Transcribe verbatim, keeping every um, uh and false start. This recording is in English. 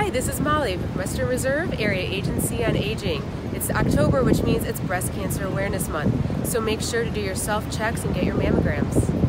Hi, this is Molly with Western Reserve Area Agency on Aging. It's October, which means it's Breast Cancer Awareness Month, so make sure to do your self-checks and get your mammograms.